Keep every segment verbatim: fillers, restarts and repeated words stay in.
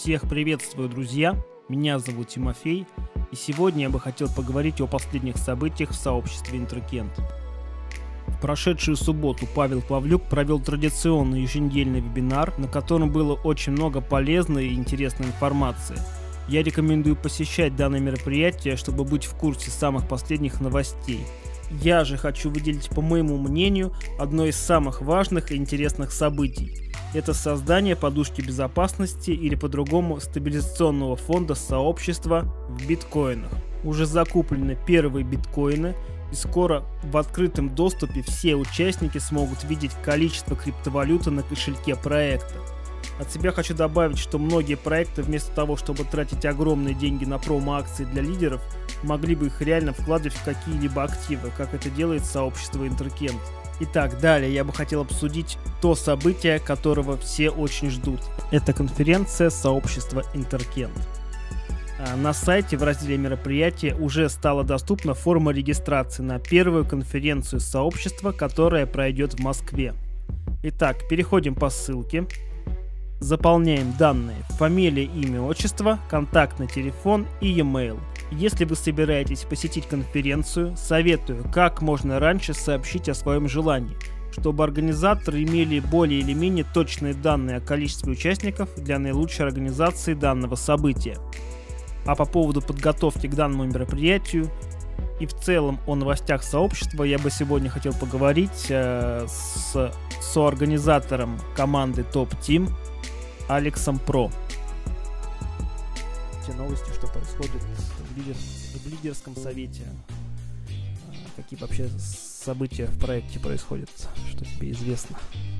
Всех приветствую, друзья! Меня зовут Тимофей, и сегодня я бы хотел поговорить о последних событиях в сообществе Интеркент. В прошедшую субботу Павел Павлюк провел традиционный еженедельный вебинар, на котором было очень много полезной и интересной информации. Я рекомендую посещать данное мероприятие, чтобы быть в курсе самых последних новостей. Я же хочу выделить, по моему мнению, одно из самых важных и интересных событий. Это создание подушки безопасности или по-другому стабилизационного фонда сообщества в биткоинах. Уже закуплены первые биткоины, и скоро в открытом доступе все участники смогут видеть количество криптовалюты на кошельке проекта. От себя хочу добавить, что многие проекты вместо того, чтобы тратить огромные деньги на промо-акции для лидеров, могли бы их реально вкладывать в какие-либо активы, как это делает сообщество Интеркент. Итак, далее я бы хотел обсудить то событие, которого все очень ждут. Это конференция сообщества Интеркент. На сайте в разделе мероприятия уже стала доступна форма регистрации на первую конференцию сообщества, которая пройдет в Москве. Итак, переходим по ссылке. Заполняем данные: фамилия, имя, отчество, контактный телефон и e-mail. Если вы собираетесь посетить конференцию, советую как можно раньше сообщить о своем желании, чтобы организаторы имели более или менее точные данные о количестве участников для наилучшей организации данного события. А по поводу подготовки к данному мероприятию и в целом о новостях сообщества я бы сегодня хотел поговорить э, с соорганизатором команды Top Team Алексом Про. Те новости, что происходит в, лидер... в лидерском совете, какие вообще события в проекте происходят, что тебе известно?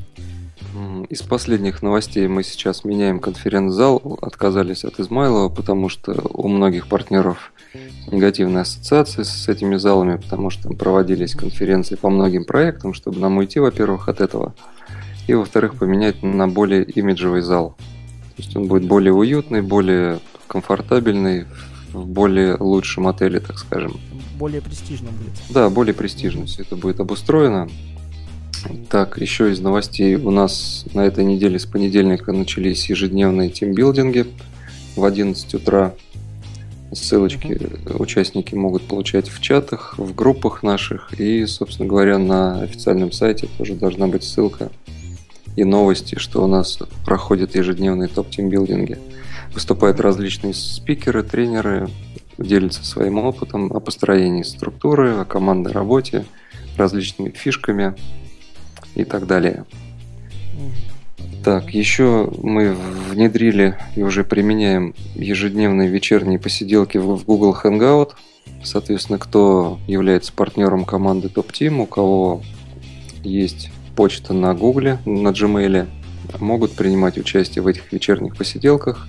Из последних новостей мы сейчас меняем конференц-зал, отказались от Измайлова, потому что у многих партнеров негативные ассоциации с этими залами, потому что проводились конференции по многим проектам, чтобы нам уйти, во-первых, от этого, и, во-вторых, поменять на более имиджевый зал. То есть он будет более уютный, более комфортабельный, в более лучшем отеле, так скажем. Более престижно будет. Да, более престижно все это будет обустроено. Так, еще из новостей у нас на этой неделе с понедельника начались ежедневные тимбилдинги в одиннадцать утра. Ссылочки uh-huh. участники могут получать в чатах, в группах наших, и, собственно говоря, на официальном сайте тоже должна быть ссылка и новости, что у нас проходят ежедневные топ-тимбилдинги. Выступают различные спикеры, тренеры, делятся своим опытом о построении структуры, о командной работе, различными фишками и так далее. Так, еще мы внедрили и уже применяем ежедневные вечерние посиделки в Google Hangout. Соответственно, кто является партнером команды Top Team, у кого есть почта на Google, на Gmail, могут принимать участие в этих вечерних посиделках.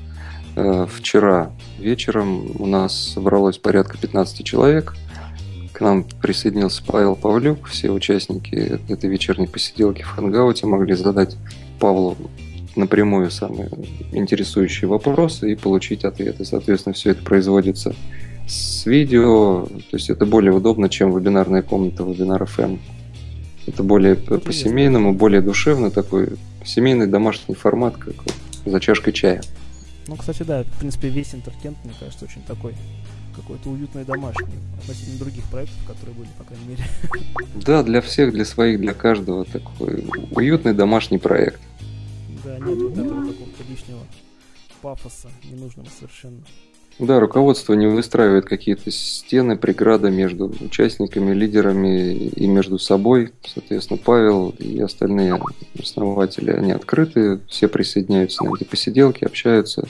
Вчера вечером у нас собралось порядка пятнадцать человек. К нам присоединился Павел Павлюк. Все участники этой вечерней посиделки в Хангауте могли задать Павлу напрямую самые интересующие вопросы и получить ответы. Соответственно, все это производится с видео. То есть это более удобно, чем вебинарная комната Webinar эф эм. Это более по-семейному, более душевно, такой семейный домашний формат, как за чашкой чая. Ну, кстати, да, в принципе, весь Интеркент, мне кажется, очень такой какой-то уютный домашний относительно других проектов, которые были, по крайней мере. Да, для всех, для своих, для каждого такой уютный домашний проект. Да, нет вот этого какого-то лишнего пафоса, ненужного совершенно. Да, руководство не выстраивает какие-то стены, преграды между участниками, лидерами и между собой. Соответственно, Павел и остальные основатели, они открыты, все присоединяются на эти посиделки, общаются.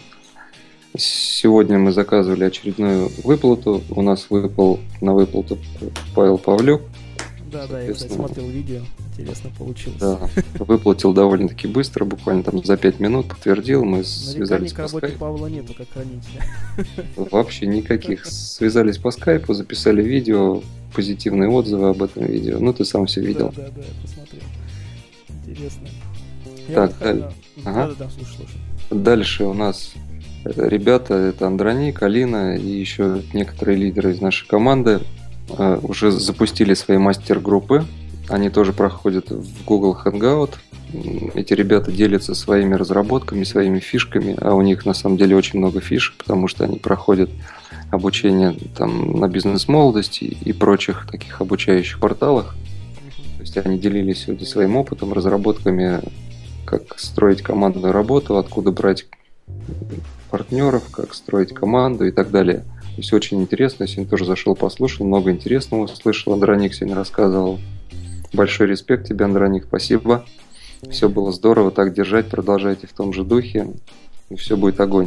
Сегодня мы заказывали очередную выплату. У нас выпал на выплату Павел Павлюк. Да, да, я, кстати, смотрел видео. Интересно получилось. Да, выплатил довольно-таки быстро, буквально там за пять минут подтвердил. Мы связались по скайпу. Работе Павла нету как хранителя. Вообще никаких. Связались по скайпу, записали видео, позитивные отзывы об этом видео. Ну, ты сам все видел. Да, да, да, я посмотрел. Интересно. Так, вот далее. Ага. Да, да, да, слушай, слушай. Дальше у нас ребята, это Андроник, Алина и еще некоторые лидеры из нашей команды уже запустили свои мастер-группы. Они тоже проходят в Google Hangout. эти ребята делятся своими разработками, своими фишками, а у них на самом деле очень много фишек, потому что они проходят обучение там на бизнес-молодости и прочих таких обучающих порталах. То есть они делились сегодня своим опытом, разработками, как строить командную работу, откуда брать партнеров, как строить команду и так далее. То есть очень интересно, я сегодня тоже зашел, послушал, много интересного услышал. Андроник сегодня рассказывал. Большой респект тебе, Андроник, спасибо. Все было здорово, так держать, продолжайте в том же духе, и все будет огонь.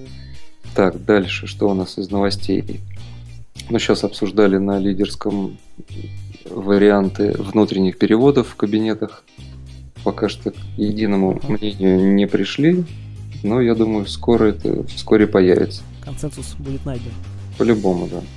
Так, дальше, что у нас из новостей? Мы сейчас обсуждали на лидерском варианты внутренних переводов в кабинетах. Пока что к единому мнению не пришли, но я думаю, скоро это вскоре появится. Консенсус будет найден. По-любому, да.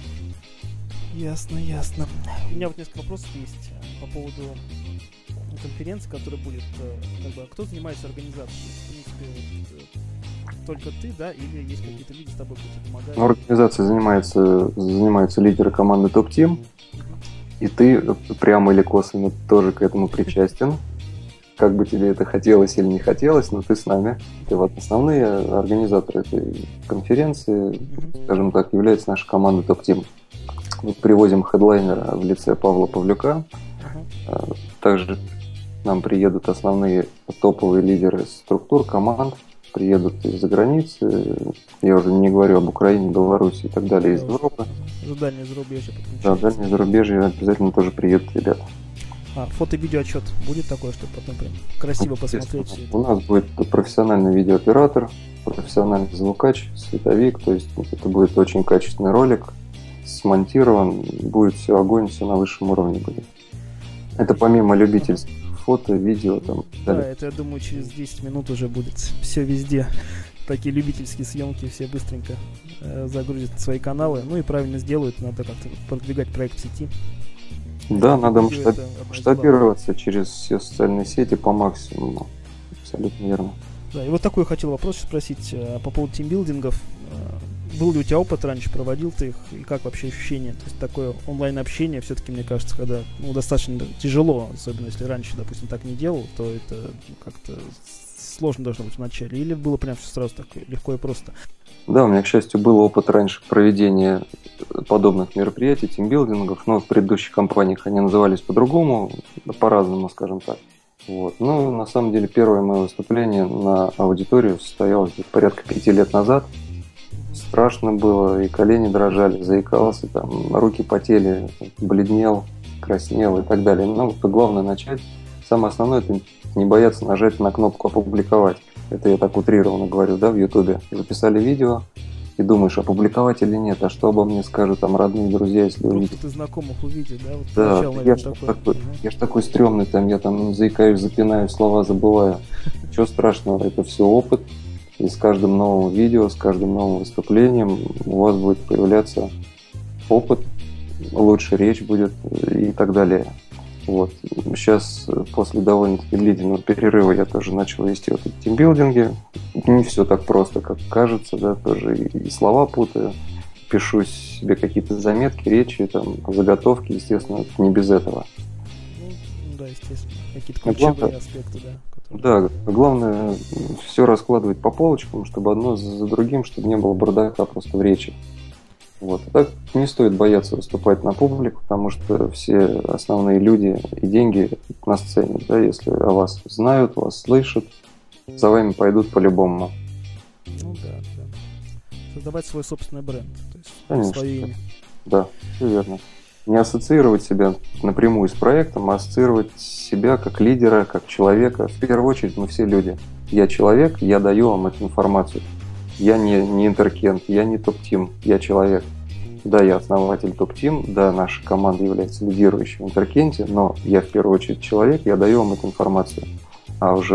Ясно, ясно. У меня вот несколько вопросов есть по поводу конференции, которая будет. Как бы, кто занимается организацией? В принципе, только ты, да, или есть какие-то люди с тобой, кто тебе помогают? Ну, организацией занимается, занимаются лидеры команды Top Team, и ты прямо или косвенно тоже к этому причастен. Как бы тебе это хотелось или не хотелось, но ты с нами. Ты вот основные организаторы этой конференции, mm-hmm. скажем так, является наша команда Top Team. Мы привозим хедлайнера в лице Павла Павлюка. Uh-huh. Также к нам приедут основные топовые лидеры структур, команд. Приедут из-за границы. Я уже не говорю об Украине, Беларуси и так далее, из Европы. Дальнее зарубежье. Да, дальнее зарубежье обязательно тоже приедут ребята. А, фото-видео-отчет будет такое, чтобы потом прям красиво посмотреть? У нас будет профессиональный видеооператор, профессиональный звукач, световик. То есть это будет очень качественный ролик. Смонтирован, будет все огонь, все на высшем уровне будет. Это помимо любительских фото, видео там. Да, далее. Это, я думаю, через десять минут уже будет все везде. Такие любительские съемки, все быстренько э, загрузят свои каналы. Ну и правильно сделают, надо как-то продвигать проект в сети. Да, надо масштаб... масштабироваться через все социальные сети по максимуму. Абсолютно верно. Да, и вот такой хотел вопрос спросить э, по поводу тимбилдингов. Был ли у тебя опыт раньше, проводил ты их, и как вообще ощущения? То есть такое онлайн-общение, все-таки, мне кажется, когда ну, достаточно тяжело, особенно если раньше, допустим, так не делал, то это как-то сложно должно быть вначале. Или было прям все сразу так легко и просто? Да, у меня, к счастью, был опыт раньше проведения подобных мероприятий, тимбилдингов, но в предыдущих компаниях они назывались по-другому, по-разному, скажем так. Вот. Ну, на самом деле, первое мое выступление на аудиторию состоялось порядка пяти лет назад. Страшно было, и колени дрожали, заикался, там, руки потели, бледнел, краснел и так далее. Но главное начать. Самое основное – это не бояться нажать на кнопку «Опубликовать». Это я так утрированно говорю, да, в Ютубе. Записали видео и думаешь, опубликовать или нет, а что обо мне скажут там родные, друзья, если увидят. Просто ты знакомых увидишь, да? Вот да, начало, я, наверное, ж такой. такой, угу. я ж такой стрёмный, там, я там заикаюсь, запинаю, слова забываю. Ничего страшного, это все опыт. И с каждым новым видео, с каждым новым выступлением у вас будет появляться опыт, лучше речь будет и так далее. Вот. Сейчас, после довольно-таки длительного перерыва, я тоже начал вести вот эти тимбилдинги. Не все так просто, как кажется, да, тоже и, и слова путаю. Пишу себе какие-то заметки, речи, там, заготовки, естественно, не без этого. Ну, да, естественно. Какие-то ключевые главное, аспекты, да. Да, главное все раскладывать по полочкам, чтобы одно за другим, чтобы не было бардака просто в речи. Вот. А так не стоит бояться выступать на публику, потому что все основные люди и деньги на сцене, да, если о вас знают, вас слышат, за вами пойдут по-любому. Ну да, да. Создавать свой собственный бренд, то есть Конечно, свое имя. Да, все верно. Не ассоциировать себя напрямую с проектом, а ассоциировать себя как лидера, как человека. В первую очередь мы все люди. Я человек, я даю вам эту информацию. Я не, не интеркент, я не топ-тим, я человек. Да, я основатель топ-тим, да, наша команда является лидирующей в интеркенте, но я в первую очередь человек, я даю вам эту информацию. А уже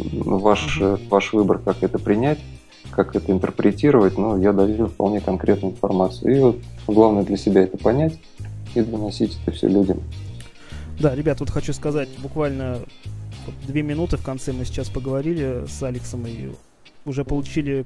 ваш, ваш выбор, как это принять, как это интерпретировать, ну, я даю вполне конкретную информацию. И вот главное для себя это понять и доносить это все людям. Да, ребят, вот хочу сказать, буквально две минуты в конце мы сейчас поговорили с Алексом и уже получили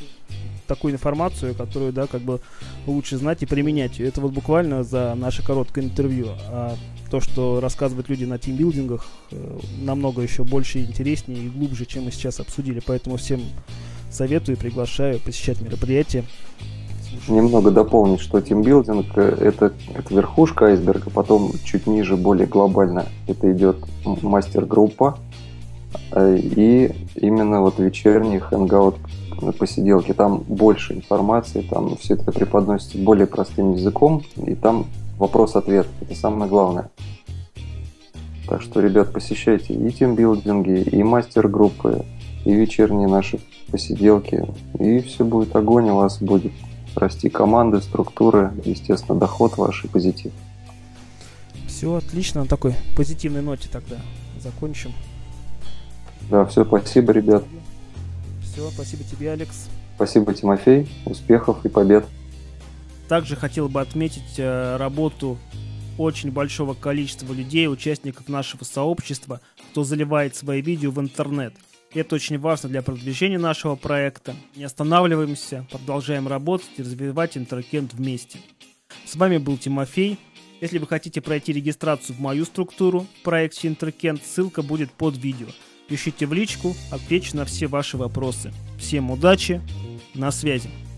такую информацию, которую, да, как бы лучше знать и применять. Это вот буквально за наше короткое интервью. А то, что рассказывают люди на тимбилдингах, намного еще больше, интереснее и глубже, чем мы сейчас обсудили. Поэтому всем советую и приглашаю посещать мероприятия. Немного дополнить, что тимбилдинг это, это верхушка айсберга, потом чуть ниже, более глобально, это идет мастер-группа и именно вот вечерний хэнгаут, посиделки. Там больше информации, там все это преподносится более простым языком, и там вопрос-ответ. Это самое главное. Так что, ребят, посещайте и тимбилдинги, и мастер-группы, и вечерние наши посиделки, и все будет огонь, у вас будет расти команды, структуры, естественно, доход ваш и позитив. Все отлично, на такой позитивной ноте тогда закончим. Да, все, спасибо, ребят. Все, спасибо тебе, Алекс. Спасибо, Тимофей. Успехов и побед. Также хотел бы отметить э, работу очень большого количества людей, участников нашего сообщества, кто заливает свои видео в интернет. Это очень важно для продвижения нашего проекта. Не останавливаемся, продолжаем работать и развивать Интеркент вместе. С вами был Тимофей. Если вы хотите пройти регистрацию в мою структуру в проекте Интеркент, ссылка будет под видео. Пишите в личку, отвечу на все ваши вопросы. Всем удачи, на связи.